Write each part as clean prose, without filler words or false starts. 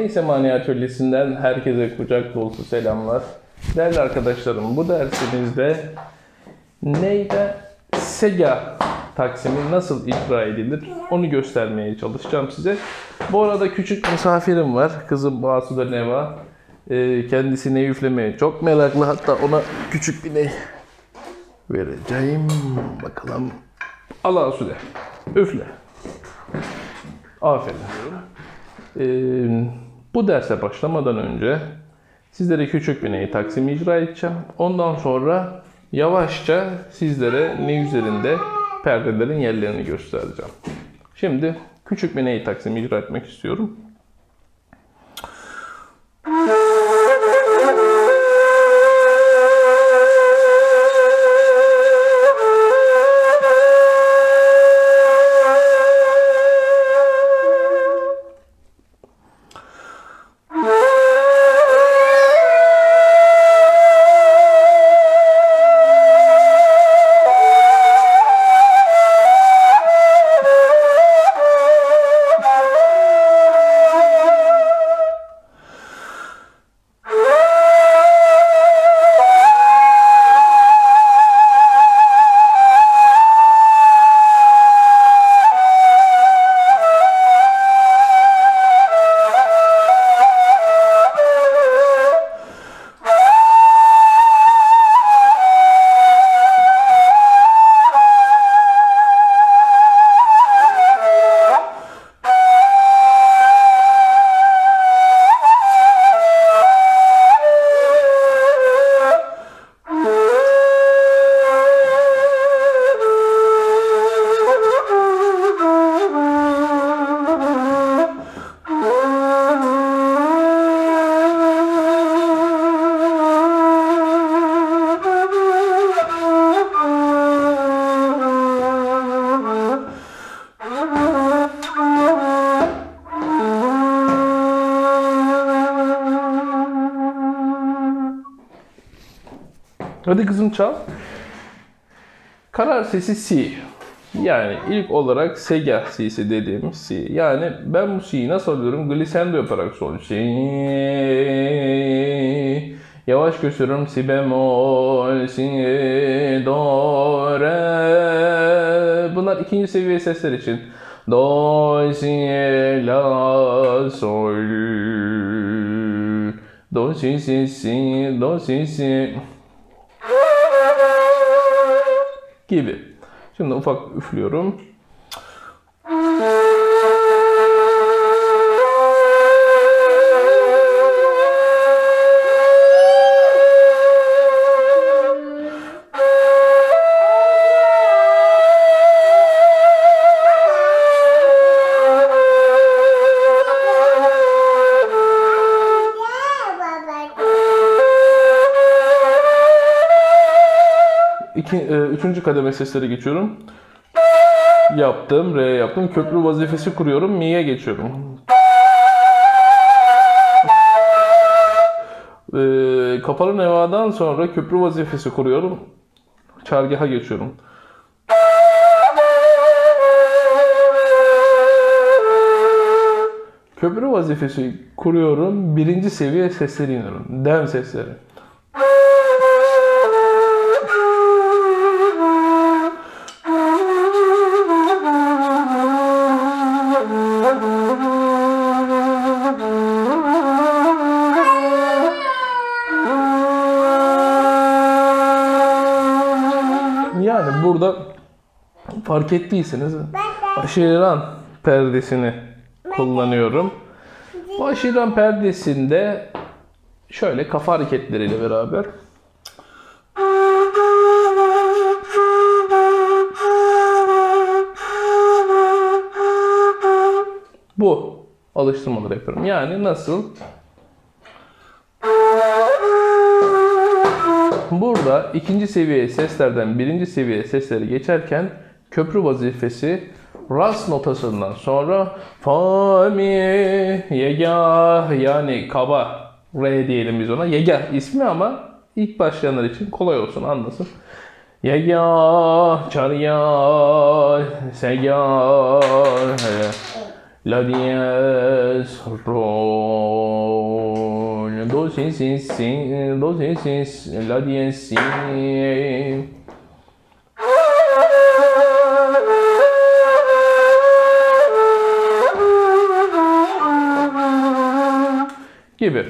Neyse Mani Atölyesi'nden herkese kucak dolusu selamlar. Değerli arkadaşlarım, bu dersimizde neyde Sega taksimi nasıl icra edilir onu göstermeye çalışacağım size. Bu arada küçük misafirim var. Kızım Basuda Neva. Kendisi ney üflemeye çok meraklı. Hatta ona küçük bir ney vereceğim. Bakalım. Al Asude. Üfle. Aferin. Bu derse başlamadan önce sizlere küçük bir ney taksimi icra edeceğim. Ondan sonra yavaşça sizlere ney üzerinde perdelerin yerlerini göstereceğim. Şimdi küçük bir ney taksimi icra etmek istiyorum. Hadi kızım çal. Karar sesi C. Yani ilk olarak Sega C'si dediğimiz C. Yani ben bu C'yi nasıl alıyorum? Glissando yaparak sol C. Yavaş gösteriyorum. Si bemol, si, do, re. Bunlar ikinci seviye sesler için. Do, si, la, sol. Do, si, si, do, si. Gibi. Şimdi ufak üflüyorum. Üçüncü kademe sesleri geçiyorum. Yaptım, re yaptım. Köprü vazifesi kuruyorum, mi'ye geçiyorum. Kapalı nevadan sonra köprü vazifesi kuruyorum. Çargıha geçiyorum. Köprü vazifesi kuruyorum. Birinci seviye sesleri iniyorum. Dem sesleri. Yani burada fark ettiyseniz aşiran perdesini kullanıyorum. Bu aşiran perdesinde şöyle kafa hareketleriyle beraber bu alıştırmaları yapıyorum. Yani nasıl? Burada ikinci seviye seslerden birinci seviye sesleri geçerken köprü vazifesi ras notasından sonra fa mi yegah yani kaba re diyelim biz ona. Yegah ismi ama ilk başlayanlar için kolay olsun anlasın. Yegah, çarya, segah, la diez, re, do si si si, do si si, la diez si. Gibi.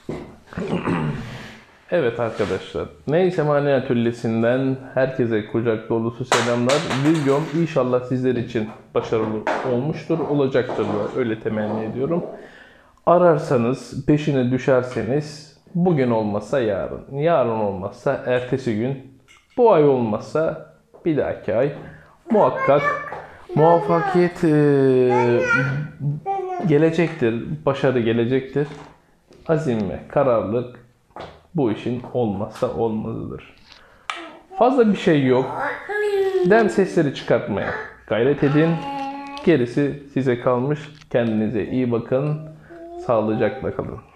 Evet arkadaşlar, Neyse Mani Atölyesi'nden herkese kucak dolusu selamlar. Videom inşallah sizler için başarılı olmuştur, olacaktır da öyle temenni ediyorum. Ararsanız, peşine düşerseniz, bugün olmazsa yarın, yarın olmazsa ertesi gün, bu ay olmazsa bir dahaki ay muhakkak muvaffakiyet gelecektir, başarı gelecektir. Azim ve kararlılık bu işin olmazsa olmazıdır. Fazla bir şey yok. Dem sesleri çıkartmaya gayret edin. Gerisi size kalmış. Kendinize iyi bakın. Sağlıcakla kalın.